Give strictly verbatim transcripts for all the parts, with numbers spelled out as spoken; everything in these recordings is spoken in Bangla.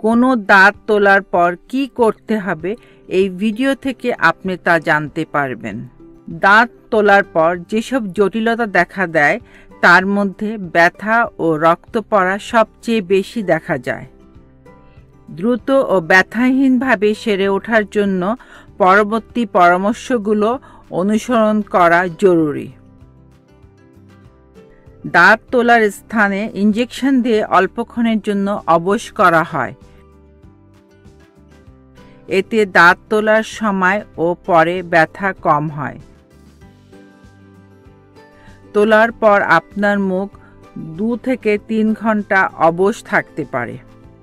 কোনো দাঁত তোলার পর কি করতে হবে এই ভিডিও থেকে আপনি তা জানতে পারবেন। দাঁত তোলার পর যেসব জটিলতা দেখা দেয় তার মধ্যে ব্যথা ও রক্ত পড়া সবচেয়ে বেশি দেখা যায়। দ্রুত ও ব্যথাহীনভাবে সেরে ওঠার জন্য পরবর্তী পরামর্শগুলো অনুসরণ করা জরুরি। দাঁত তোলার স্থানে ইনজেকশন দিয়ে অল্পক্ষণের জন্য অবশ করা হয়। এতে দাঁত তোলার সময় ও পরে ব্যথা কম হয়। তোলার পর আপনার মুখ দু থেকে তিন ঘন্টা অবশ থাকতে পারে।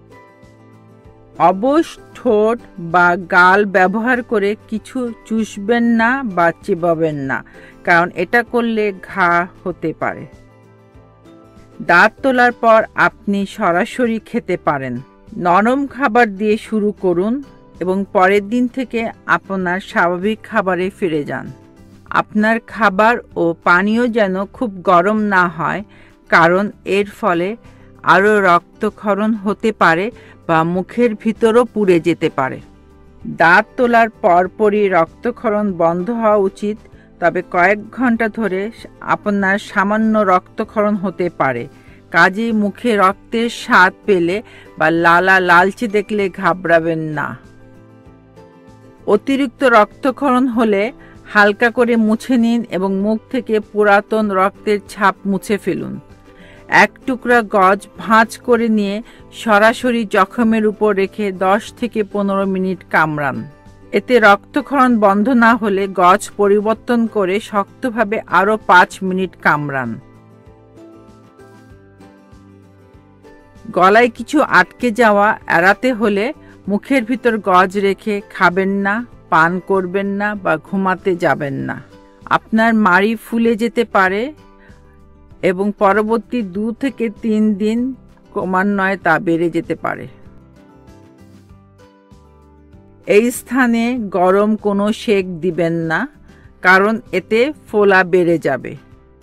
অবশ ঠোঁট বা গাল ব্যবহার করে কিছু চুষবেন না বা চিবাবেন না, কারণ এটা করলে ঘা হতে পারে। দাঁত তোলার পর আপনি সরাসরি খেতে পারেন। নরম খাবার দিয়ে শুরু করুন এবং পরের দিন থেকে আপনার স্বাভাবিক খাবারে ফিরে যান। আপনার খাবার ও পানীয় যেন খুব গরম না হয়, কারণ এর ফলে আরও রক্তক্ষরণ হতে পারে বা মুখের ভিতরও পুড়ে যেতে পারে। দাঁত তোলার পরপরই রক্তক্ষরণ বন্ধ হওয়া উচিত, তবে কয়েক ঘন্টা ধরে আপনার সামান্য রক্তক্ষরণ হতে পারে। কাজেই মুখে রক্তের স্বাদ পেলে বা লালা লালচে দেখলে ঘাবড়াবেন না। অতিরিক্ত রক্তক্ষরণ হলে হালকা করে মুছে নিন এবং মুখ থেকে পুরাতন রক্তের ছাপ মুছে ফেলুন। এক টুকরা গজ ভাঁজ করে নিয়ে সরাসরি জখমের উপর রেখে দশ থেকে পনেরো মিনিট কামড়ান। এতে রক্তক্ষরণ বন্ধ না হলে গজ পরিবর্তন করে শক্তভাবে আরও পাঁচ মিনিট কামড়ান। গলায় কিছু আটকে যাওয়া এড়াতে হলে মুখের ভিতর গজ রেখে খাবেন না, পান করবেন না বা ঘুমাতে যাবেন না। আপনার মাড়ি ফুলে যেতে পারে এবং পরবর্তী দু থেকে তিন দিন ক্রমান্বয়ে তা বেড়ে যেতে পারে। এই স্থানে গরম কোনো সেক দিবেন না, কারণ এতে ফোলা বেড়ে যাবে।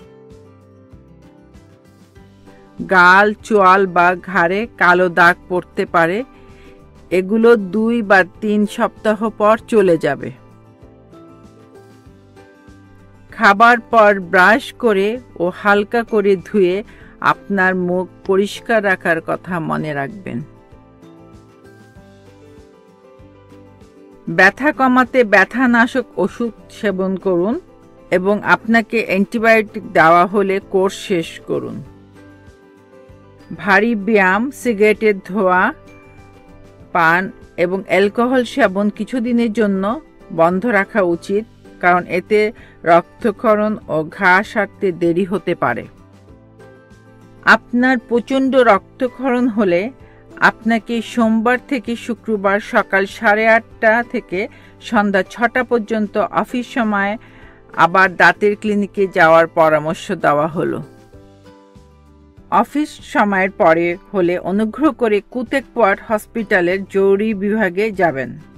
গাল, চোয়াল বা ঘাড়ে কালো দাগ পড়তে পারে। এগুলো দুই বা তিন সপ্তাহ পর চলে যাবে। খাবার পর ব্রাশ করে ও হালকা করে ধুয়ে আপনার মুখ পরিষ্কার রাখার কথা মনে রাখবেন। ব্যথা কমাতে ব্যথানাশক ওষুধ সেবন করুন এবং আপনাকে অ্যান্টিবায়োটিক দেওয়া হলে কোর্স শেষ করুন। ভারী ব্যায়াম, সিগারেটের ধোঁয়া, পান এবং অ্যালকোহল সেবন কিছুদিনের জন্য বন্ধ রাখা উচিত, কারণ এতে রক্তক্ষরণ ও ঘা সারতে দেরি হতে পারে। আপনার প্রচণ্ড রক্তক্ষরণ হলে আপনাকে সোমবার থেকে শুক্রবার সকাল সাড়ে আটটা থেকে সন্ধ্যা ছটা পর্যন্ত অফিস সময়ে আবার দাঁতের ক্লিনিকে যাওয়ার পরামর্শ দেওয়া হলো। অফিস সময়ের পরে হলে অনুগ্রহ করে কুতেকওয়ার্ড হসপিটালের জরুরি বিভাগে যাবেন।